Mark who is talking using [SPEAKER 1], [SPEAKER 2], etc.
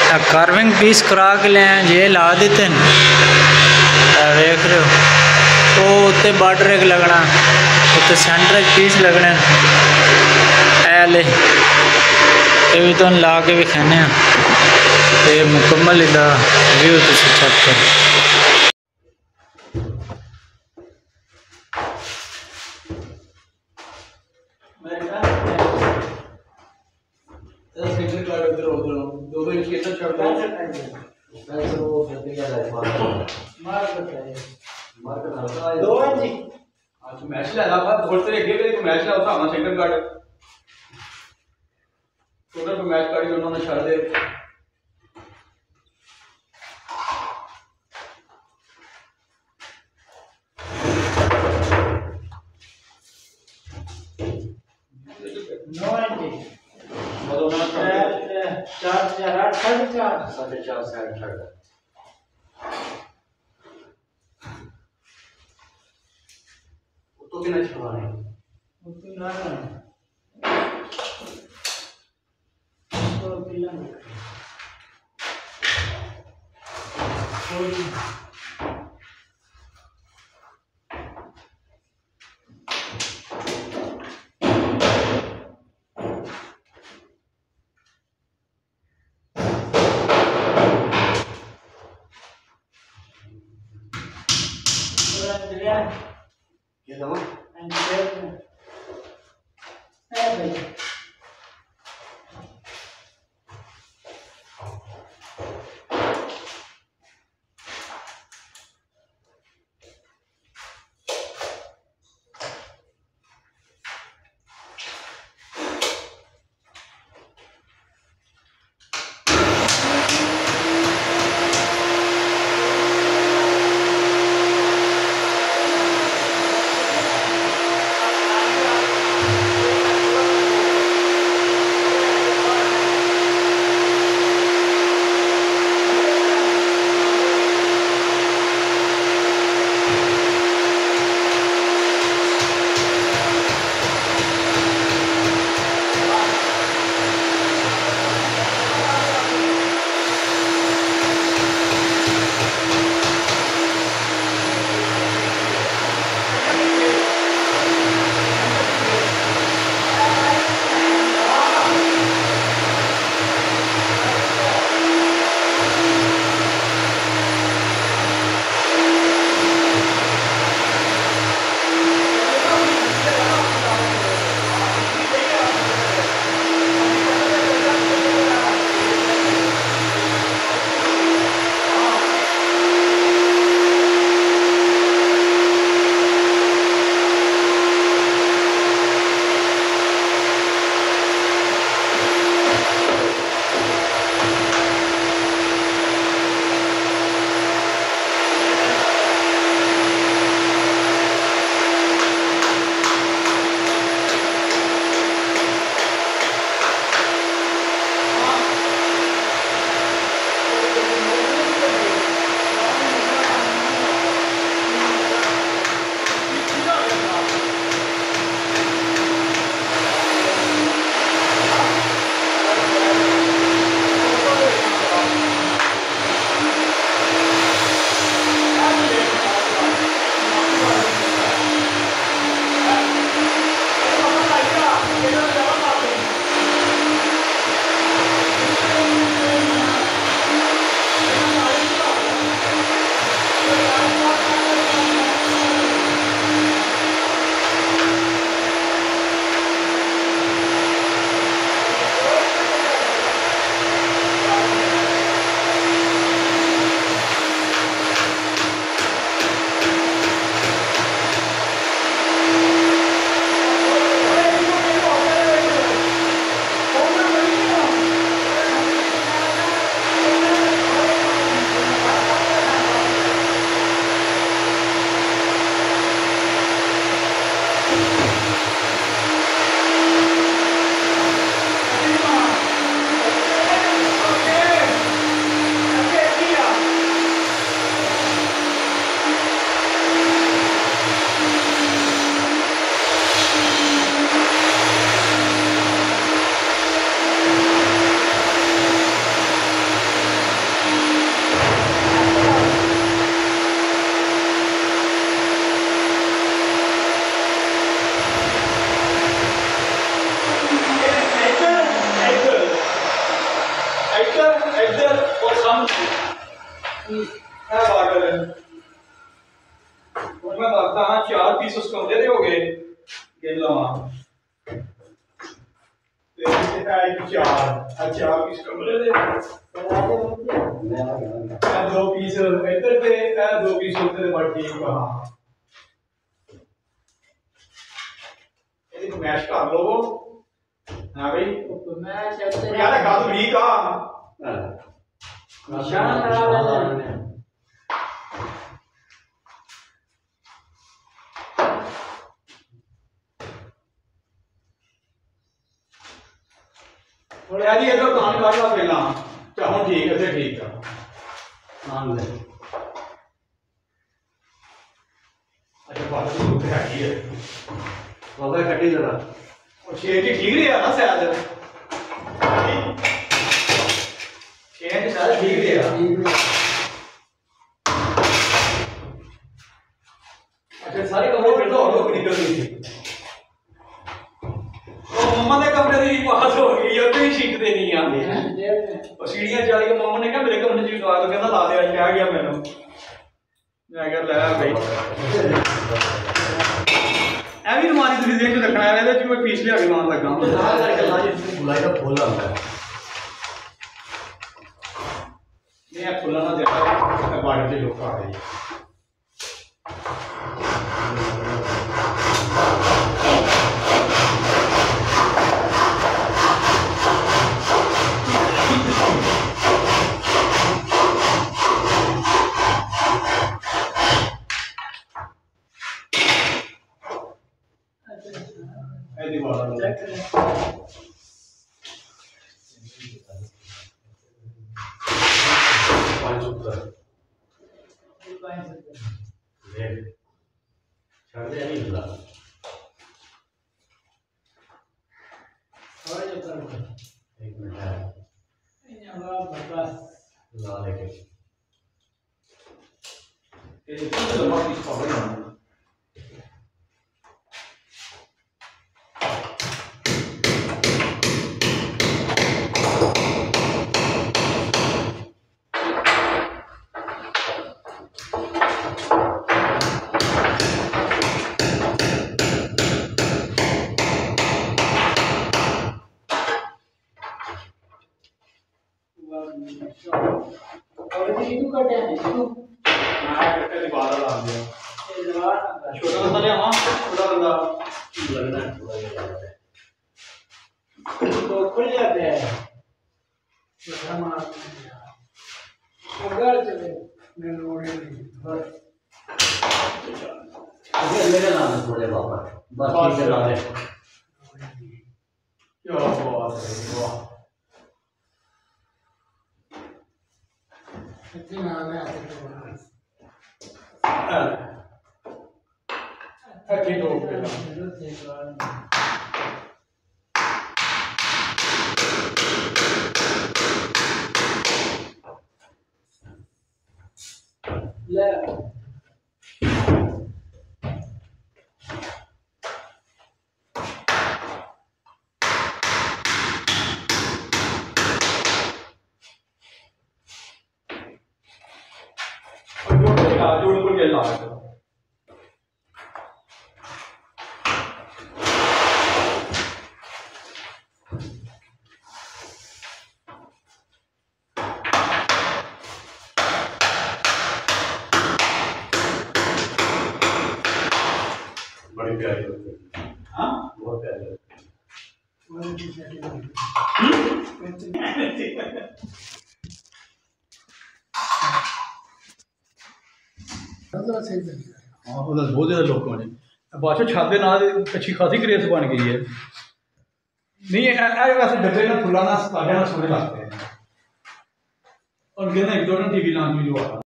[SPEAKER 1] Carving piece करा के ले जे ला देते हैं। देख रहे हो वो उत्ते बॉर्डर एक लगना, उत्ते सेंटर पीस लगने ऐले ये भी तो ला के भी खाने तो मुकम्मल इसका व्यू तुम चेक करो।
[SPEAKER 2] मैच लेना थोड़ी देर अगे तो मैच लिया उस second card total match card उन्होंने छड़ दे साढ़े चार साइड छड़ तो कितना छड़वाने ये दवा बार्डर मैं दसदा हाँ 4 पीस उस कमरे दे हो गए गेला चार पीस कमरे दे 2 पीस इधर पे 2 पीस उधर बट ठीक हाँ इसको मैश कर लो हाँ भाई यार गल वीक आ निशान लगा ले और यार ये तो काम कर ला पहला चाहो ठीक है फिर ठीक है हाँ ले अच्छा बात तो है ही है बाबा कटी जरा और शेर की ठीक रही है ना शायद शेर की शायद ठीक रही है अच्छा सारे कमरे फिर तो और लोग निकल गई थी मम्मा के कमरे की पास हो गई है तो ही शीट देनी है और सीढ़ियां चढ़ के मम्मा ने कहा मेरे कमरे की दवा तो कहता ला दे क्या गया मैंने मैं कह ले भाई ए भी हमारी दूसरी देख के रखना है ਇਹਦੇ ਚ ਮੈਂ ਪੀਸ ਲਿਆ ਕੇ ਲਾਉਣ ਲੱਗਾ ਹਾਂ ਸਾਰਾ ਕਰਕੇ ਲਾ ਜੀ ਗੁਲਾਈ ਦਾ ਫੁੱਲ ਆਉਂਦਾ ਹੈ ਇਹ ਫੁੱਲਾਂ ਨਾਲ ਦੇਖਾ ਬਾੜੀ ਦੇ ਲੋਕ ਆ ਰਹੇ ऐसी वाला चेक करें पांच ऊपर ले छोड़ दे नहीं ला और जो कर एक मिनट है यहाँ बस ला लेके ये तो बहुत ही प्रॉब्लम है और ये तू कट है तू मैं कट्टे दी बाहर ला दिया ये लगा छोटा सा ले हां थोड़ा बंदा लगना है थोड़ा ये लगा तो खुल जाते हैं छोटा मार अगर चले मैं लोड़े नहीं बस अभी मेरे नाम से थोड़े बाबा बस ठीक है ला दे क्या बात है वाह कितना आना है ठीक हो गया ले जोड़ को के ला बड़ी प्यारी होती है हाँ बहुत प्यारी होती हाँ बहुत ज्यादा लोग बने बाद छत के नाल अच्छी खासी ग्रेस बन गई है नहीं वैसे डब्बे ना फुला ना सोने लगते हैं और कहना एक दो टीवी लाने जो